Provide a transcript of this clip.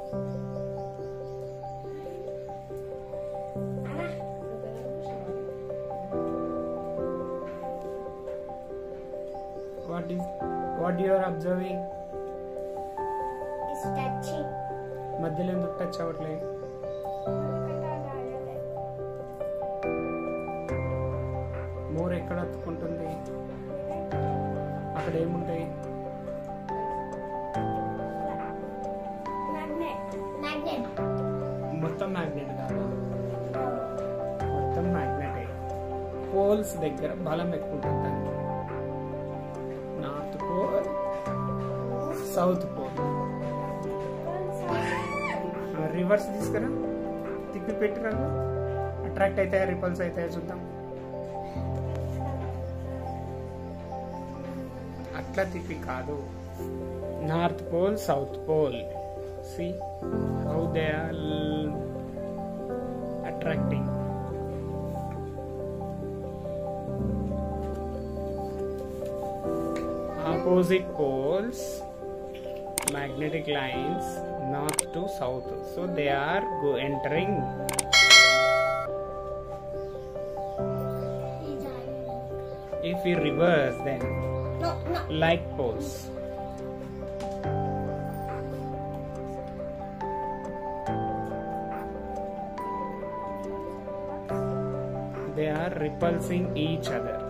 What you are observing? It's touching. మధ్యలో ఎందుకు touch అవ్వట్లే? మోర్ ఎక్కడ అతుక్కుంటుంది? అక్కడ ఏముంటాయి? Magnet. మొత్తం మ్యాగ్నెట్ కాదు, మొత్తం మ్యాగ్నెటే. పోల్స్ దగ్గర బలం ఎక్కువ ఉంటుంది దానికి. North pole, south pole. Reverse తీసుకురా, తిప్పి పెట్టిరా. అట్రాక్ట్ అవుతాయా రిపల్స్ అవుతాయా చూద్దాం. అట్లా తిప్పి కాదు. North pole, south pole. See how they are attracting. Opposite poles, magnetic lines, north to south, so they are entering. If we reverse, then No. like poles, they are repulsing each other.